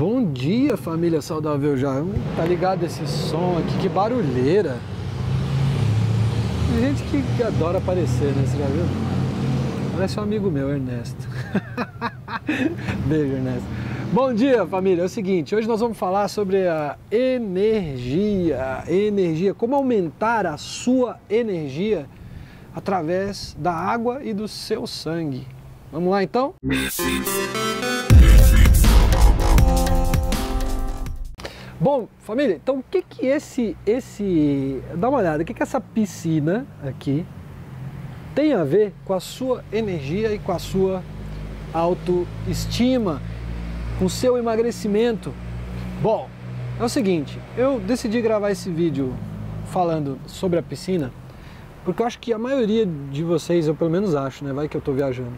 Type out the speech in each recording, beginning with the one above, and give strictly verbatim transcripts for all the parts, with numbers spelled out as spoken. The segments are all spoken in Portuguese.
Bom dia, família saudável já. Tá ligado esse som aqui? Que barulheira. Tem gente que, que adora aparecer, né? Você já viu? Parece um amigo meu, Ernesto. Beijo, Ernesto. Bom dia, família. É o seguinte, hoje nós vamos falar sobre a energia. Energia, como aumentar a sua energia através da água e do seu sangue. Vamos lá, então? Bom, família, então o que que esse, esse, dá uma olhada, o que que essa piscina aqui tem a ver com a sua energia e com a sua autoestima, com o seu emagrecimento? Bom, é o seguinte, eu decidi gravar esse vídeo falando sobre a piscina, porque eu acho que a maioria de vocês, eu pelo menos acho, né, vai que eu tô viajando,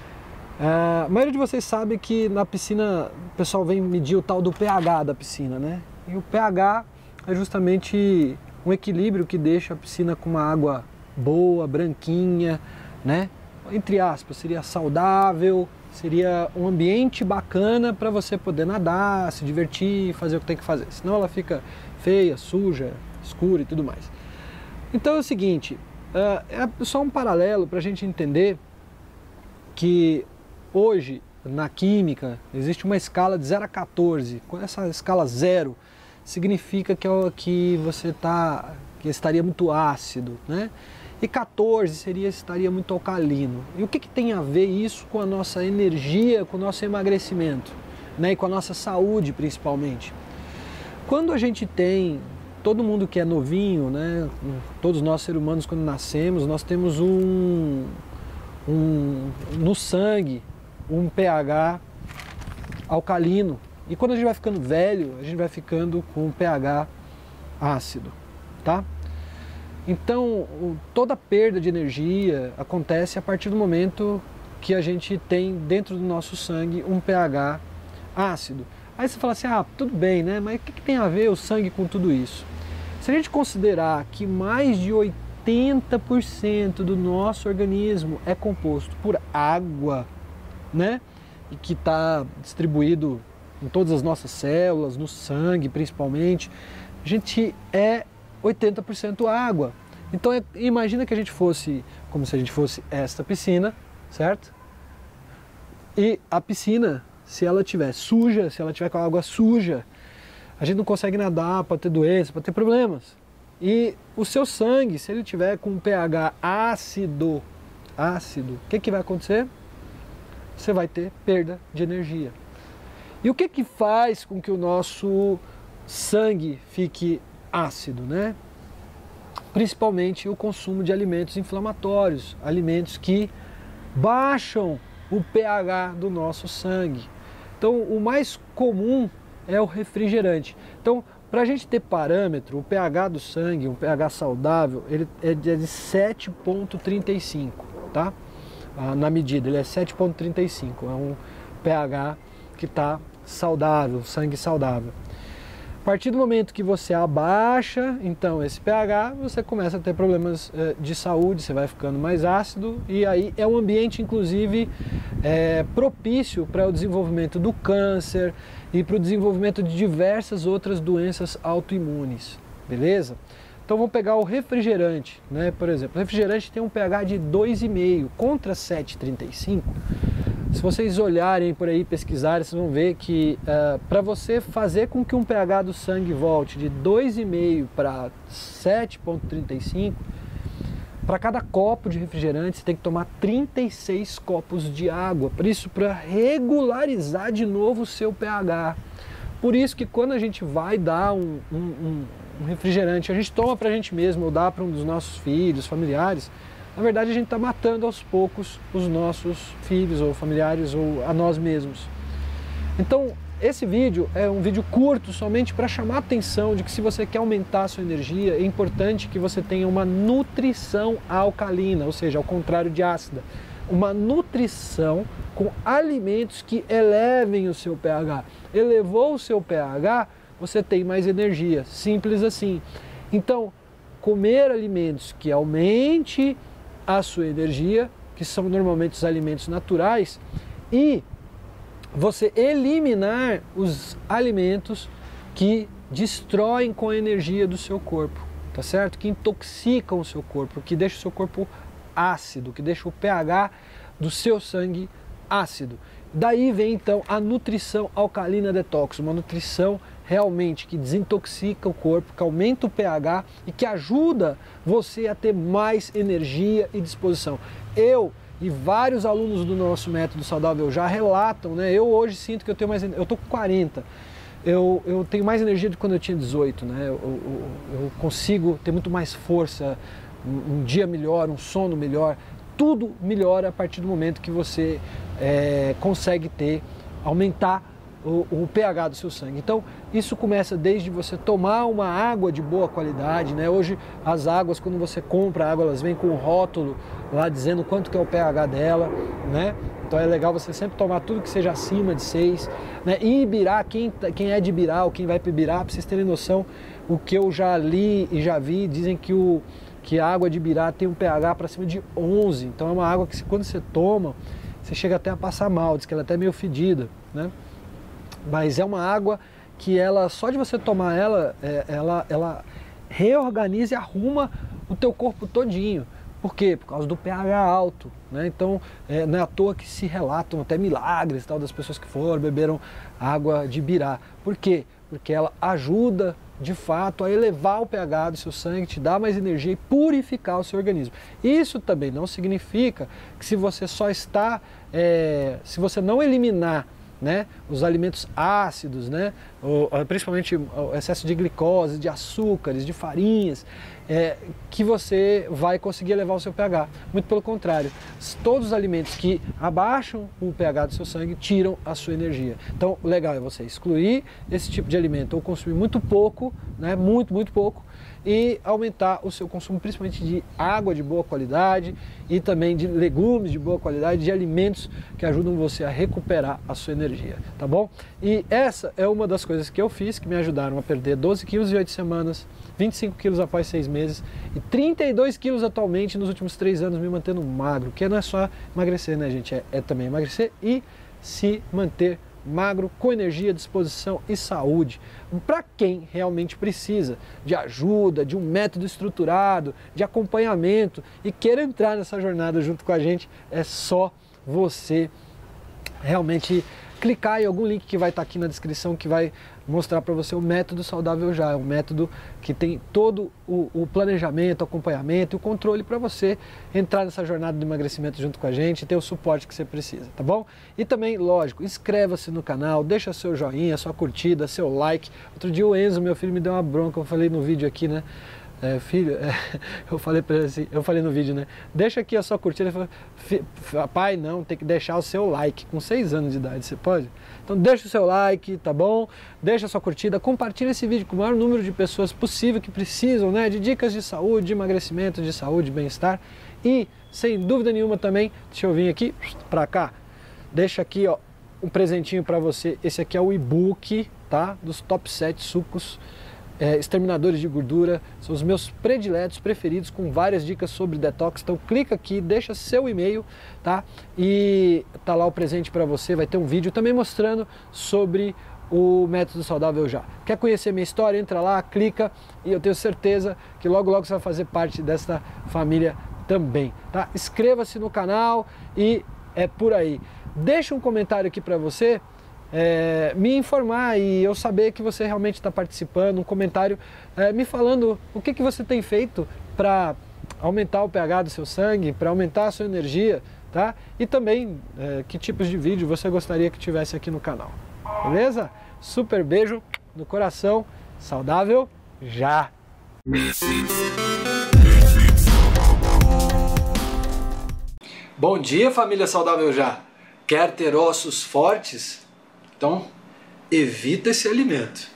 a maioria de vocês sabe que na piscina o pessoal vem medir o tal do pH da piscina, né? E o pH é justamente um equilíbrio que deixa a piscina com uma água boa, branquinha, né? Entre aspas, seria saudável, seria um ambiente bacana para você poder nadar, se divertir, fazer o que tem que fazer. Senão ela fica feia, suja, escura e tudo mais. Então é o seguinte, é só um paralelo para a gente entender que hoje na química existe uma escala de zero a quatorze. Com essa escala zero significa que, que você tá, que estaria muito ácido, né? E quatorze seria estaria muito alcalino. E o que, que tem a ver isso com a nossa energia, com o nosso emagrecimento, né? E com a nossa saúde principalmente? Quando a gente tem, todo mundo que é novinho, né? Todos nós seres humanos quando nascemos, nós temos um, um no sangue um pH alcalino. E quando a gente vai ficando velho, a gente vai ficando com um pH ácido, tá? Então, toda perda de energia acontece a partir do momento que a gente tem dentro do nosso sangue um pH ácido. Aí você fala assim, ah, tudo bem, né? Mas o que, que tem a ver o sangue com tudo isso? Se a gente considerar que mais de oitenta por cento do nosso organismo é composto por água, né? E que está distribuído em todas as nossas células, no sangue principalmente, a gente é oitenta por cento água. Então é, imagina que a gente fosse, como se a gente fosse esta piscina, certo? E a piscina, se ela estiver suja, se ela estiver com a água suja, a gente não consegue nadar, pode ter doença, pode ter problemas. E o seu sangue, se ele tiver com um pH ácido, ácido, o que, que vai acontecer? Você vai ter perda de energia. E o que que faz com que o nosso sangue fique ácido, né? Principalmente o consumo de alimentos inflamatórios, alimentos que baixam o pH do nosso sangue. Então, o mais comum é o refrigerante. Então, para a gente ter parâmetro, o pH do sangue, um pH saudável, ele é de sete vírgula trinta e cinco, tá? Na medida, ele é sete vírgula trinta e cinco, é um pH que está saudável, sangue saudável. A partir do momento que você abaixa, então, esse pH, você começa a ter problemas eh, de saúde, você vai ficando mais ácido, e aí é um ambiente, inclusive, eh, propício para o desenvolvimento do câncer e para o desenvolvimento de diversas outras doenças autoimunes, beleza? Então vamos pegar o refrigerante, né? Por exemplo, o refrigerante tem um pH de dois vírgula cinco contra sete vírgula trinta e cinco. Se vocês olharem por aí, pesquisarem, vocês vão ver que uh, para você fazer com que um pH do sangue volte de dois vírgula cinco para sete vírgula trinta e cinco, para cada copo de refrigerante você tem que tomar trinta e seis copos de água. Por isso, para regularizar de novo o seu pH. Por isso que quando a gente vai dar um, um, um, um refrigerante, a gente toma para a gente mesmo ou dá para um dos nossos filhos, familiares, na verdade a gente está matando aos poucos os nossos filhos ou familiares ou a nós mesmos. Então esse vídeo é um vídeo curto somente para chamar a atenção de que se você quer aumentar a sua energia, é importante que você tenha uma nutrição alcalina, ou seja, ao contrário de ácida. Uma nutrição com alimentos que elevem o seu pH. Elevou o seu pH, você tem mais energia, simples assim. Então, comer alimentos que aumente a sua energia, que são normalmente os alimentos naturais, e você eliminar os alimentos que destroem com a energia do seu corpo, tá certo? Que intoxicam o seu corpo, que deixam o seu corpo ácido, que deixa o pH do seu sangue ácido. Daí vem então a nutrição alcalina detox, uma nutrição realmente que desintoxica o corpo, que aumenta o pH e que ajuda você a ter mais energia e disposição. Eu e vários alunos do nosso método saudável já relatam, né? Eu hoje sinto que eu tenho mais, eu tô com quarenta. Eu, eu tenho mais energia do que quando eu tinha dezoito, né? Eu, eu, eu consigo ter muito mais força, um, um dia melhor, um sono melhor. Tudo melhora a partir do momento que você é, consegue ter, aumentar o, o pH do seu sangue. Então, isso começa desde você tomar uma água de boa qualidade, né? Hoje, as águas, quando você compra a água, elas vêm com um rótulo lá dizendo quanto que é o pH dela, né? Então é legal você sempre tomar tudo que seja acima de seis, né? E Ibirá, quem, quem é de Ibirá ou quem vai para Ibirá, para vocês terem noção, o que eu já li e já vi, dizem que, o, que a água de Ibirá tem um pH para cima de onze. Então é uma água que quando você toma, você chega até a passar mal, diz que ela é até meio fedida, né? Mas é uma água que ela, só de você tomar ela, é, ela, ela reorganiza e arruma o teu corpo todinho. Por quê? Por causa do pH alto, né? Então, é, não é à toa que se relatam até milagres tal, das pessoas que foram, beberam água de Ibirá. Por quê? Porque ela ajuda, de fato, a elevar o pH do seu sangue, te dar mais energia e purificar o seu organismo. Isso também não significa que se você só está, é, se você não eliminar, né, os alimentos ácidos, né, o, principalmente o excesso de glicose, de açúcares, de farinhas, é, que você vai conseguir elevar o seu pH. Muito pelo contrário, todos os alimentos que abaixam o pH do seu sangue tiram a sua energia. Então, o legal é você excluir esse tipo de alimento ou consumir muito pouco, né, muito, muito pouco, e aumentar o seu consumo principalmente de água de boa qualidade e também de legumes de boa qualidade, de alimentos que ajudam você a recuperar a sua energia, tá bom? E essa é uma das coisas que eu fiz que me ajudaram a perder doze quilos em oito semanas, vinte e cinco quilos após seis meses e trinta e dois quilos atualmente nos últimos três anos me mantendo magro, que não é só emagrecer, né, gente? É, é também emagrecer e se manter magro, com energia, disposição e saúde. Para quem realmente precisa de ajuda, de um método estruturado, de acompanhamento e queira entrar nessa jornada junto com a gente, é só você realmente clicar em algum link que vai estar aqui na descrição, que vai mostrar para você o método Saudável Já. É um método que tem todo o, o planejamento, o acompanhamento e o controle para você entrar nessa jornada de emagrecimento junto com a gente e ter o suporte que você precisa, tá bom? E também, lógico, inscreva-se no canal, deixa seu joinha, sua curtida, seu like. Outro dia o Enzo, meu filho, me deu uma bronca, eu falei no vídeo aqui, né? É, filho, é, eu falei para ele assim, eu falei no vídeo, né? Deixa aqui a sua curtida. Ele falou, pai, não, tem que deixar o seu like. Com seis anos de idade, você pode? Então deixa o seu like, tá bom? Deixa a sua curtida, compartilha esse vídeo com o maior número de pessoas possível que precisam, né? De dicas de saúde, de emagrecimento, de saúde, bem-estar. E, sem dúvida nenhuma também, deixa eu vir aqui, pra cá. Deixa aqui, ó, um presentinho para você. Esse aqui é o e-book, tá? Dos top sete sucos É, exterminadores de gordura, são os meus prediletos, preferidos, com várias dicas sobre detox. Então clica aqui, deixa seu e-mail, tá? E tá lá o presente para você, vai ter um vídeo também mostrando sobre o método Saudável Já. Quer conhecer minha história? Entra lá, clica e eu tenho certeza que logo logo você vai fazer parte dessa família também, tá? Inscreva-se no canal e é por aí. Deixa um comentário aqui para você, É, me informar e eu saber que você realmente está participando, um comentário é, me falando o que, que você tem feito para aumentar o pH do seu sangue, para aumentar a sua energia, tá? E também é, que tipos de vídeo você gostaria que tivesse aqui no canal, beleza? Super beijo no coração, Saudável Já! Bom dia, família Saudável Já! Quer ter ossos fortes? Então, evita esse alimento.